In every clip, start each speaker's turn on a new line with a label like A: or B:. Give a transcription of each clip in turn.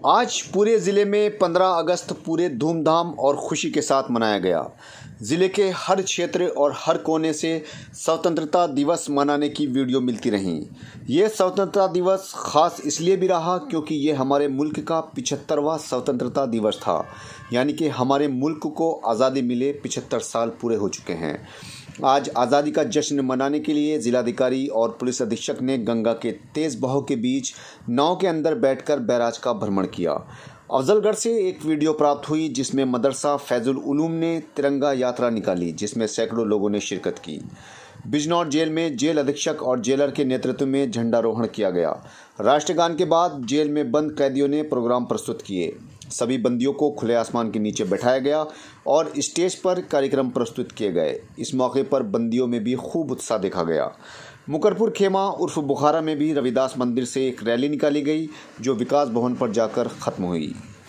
A: आज पूरे ज़िले में 15 अगस्त पूरे धूमधाम और खुशी के साथ मनाया गया। ज़िले के हर क्षेत्र और हर कोने से स्वतंत्रता दिवस मनाने की वीडियो मिलती रहीं। ये स्वतंत्रता दिवस ख़ास इसलिए भी रहा क्योंकि ये हमारे मुल्क का 75वां स्वतंत्रता दिवस था, यानी कि हमारे मुल्क को आज़ादी मिले 75 साल पूरे हो चुके हैं। आज आज़ादी का जश्न मनाने के लिए जिलाधिकारी और पुलिस अधीक्षक ने गंगा के तेज़ बहाव के बीच नाव के अंदर बैठकर बैराज का भ्रमण किया। अफजलगढ़ से एक वीडियो प्राप्त हुई जिसमें मदरसा फैजुल उलूम ने तिरंगा यात्रा निकाली, जिसमें सैकड़ों लोगों ने शिरकत की। बिजनौर जेल में जेल अधीक्षक और जेलर के नेतृत्व में झंडारोहण किया गया। राष्ट्रगान के बाद जेल में बंद कैदियों ने प्रोग्राम प्रस्तुत किए। सभी बंदियों को खुले आसमान के नीचे बैठाया गया और स्टेज पर कार्यक्रम प्रस्तुत किए गए। इस मौके पर बंदियों में भी खूब उत्साह देखा गया। मुकरपुर खेमा उर्फ बुखारा में भी रविदास मंदिर से एक रैली निकाली गई जो विकास भवन पर जाकर खत्म हुई।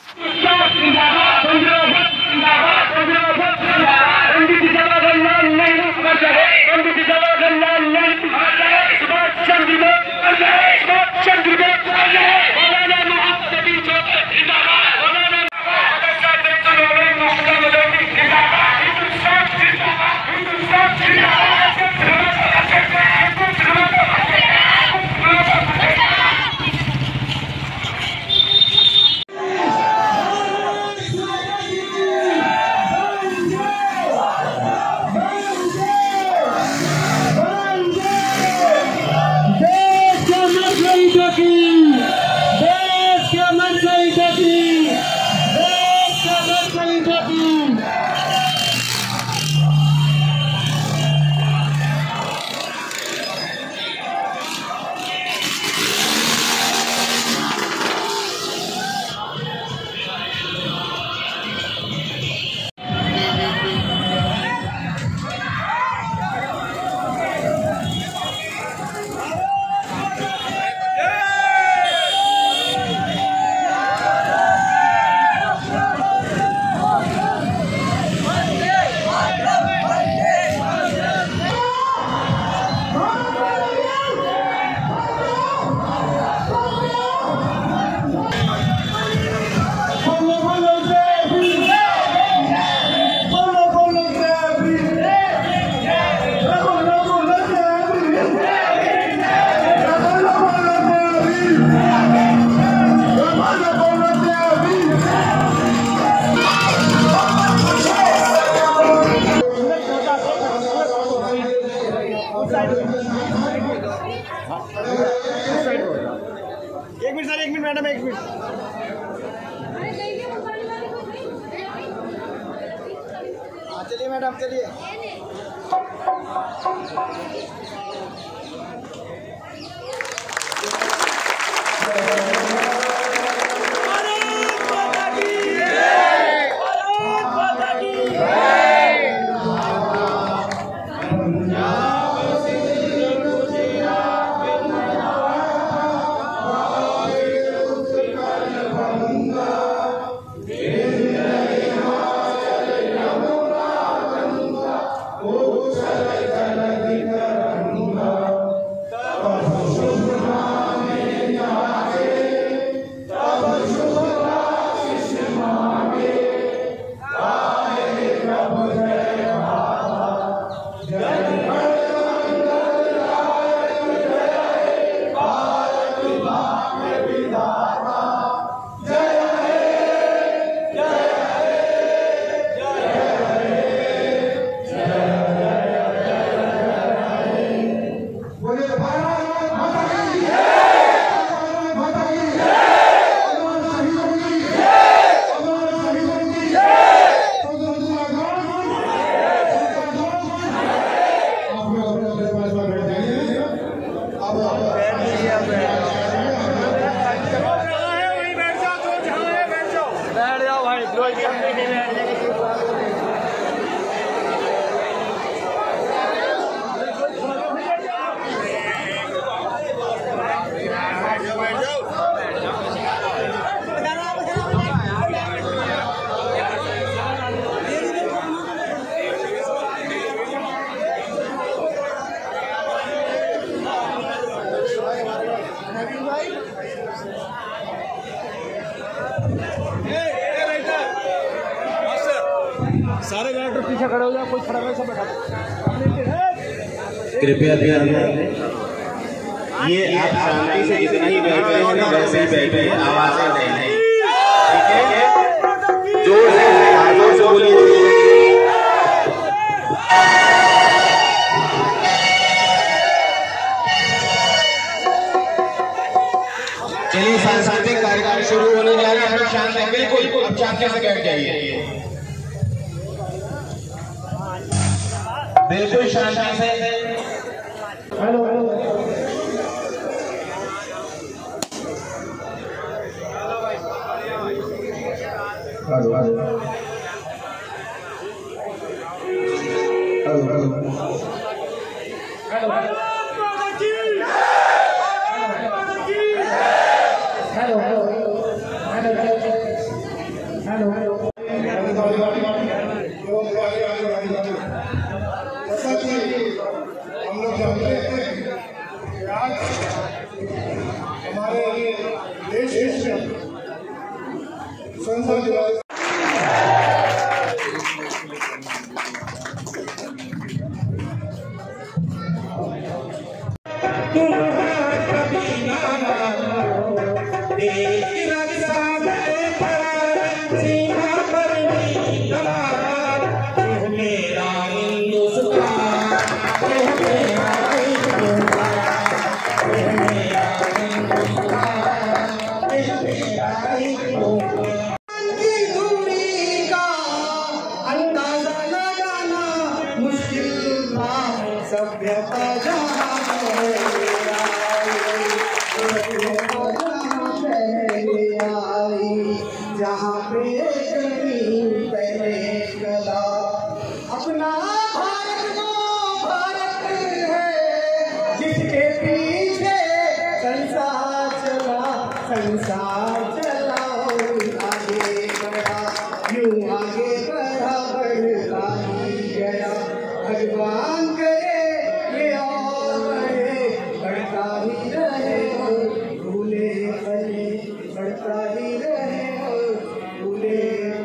B: एक मिनट सर, एक मिनट मैडम, एक मिनट। चलिए मैडम, चलिए। सारे डायरेक्टर पीछे खड़े हो जाओ, कोई खड़ा वैसा बैठा
C: कृपया ध्यान दें, ये आप शांति से जितना ही बैठे हैं ना वैसे ही बैठे हैं, आवाजें नहीं, ठीक है? जोर से बोलिए। चलिए सांस्कृतिक कार्यक्रम शुरू होने जा रहे हैं। शांत है बिल्कुल, अब शांति से बैठ जाइए, बिल्कुल शांति से। हेलो
D: जैसा कि हम लोग जानते हैं कि आज हमारे देश में स्वतंत्रता दिवस सभ्यता जहाँ पे पहले गला अपना भारत है जिसके पीछे संसार चला आगे बढ़ा यूं आगे बढ़ा बढ़ता ही गया भगवान करे ये और बढ़ता ही रहे भूले बने बढ़ता ही रहे भूले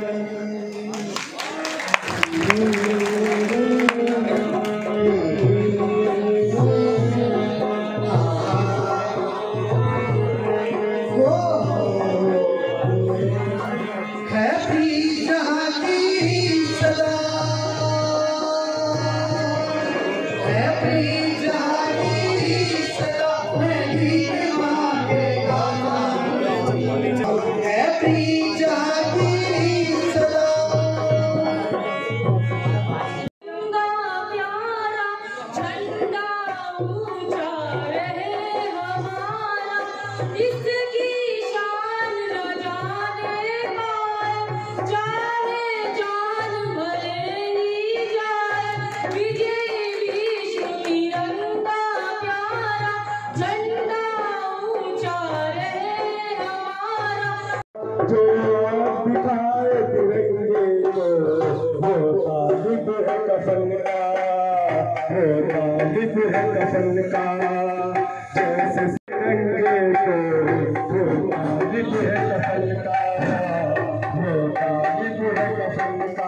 D: जो दिखाए तिरंगे को वो तालिब है कफन का, वो तालिब है कफन का। जैसे तिरंगे को वो तालिब है कफन का, वो तालिब है कफन का।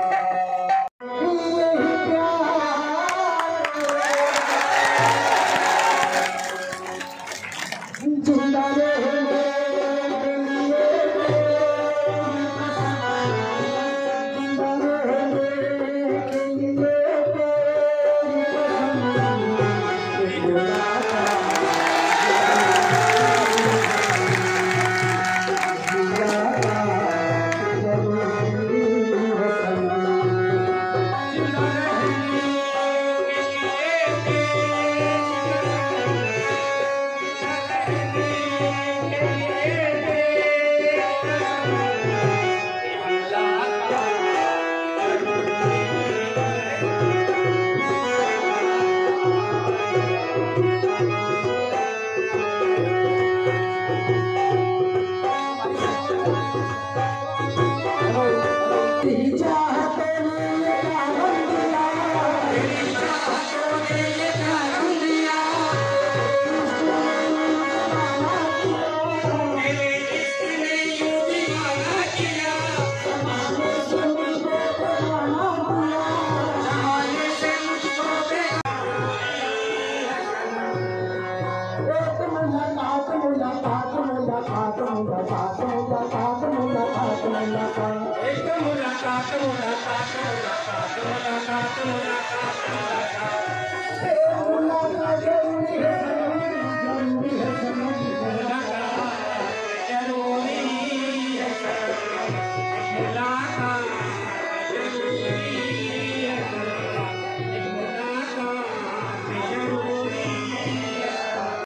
E: मुलाकात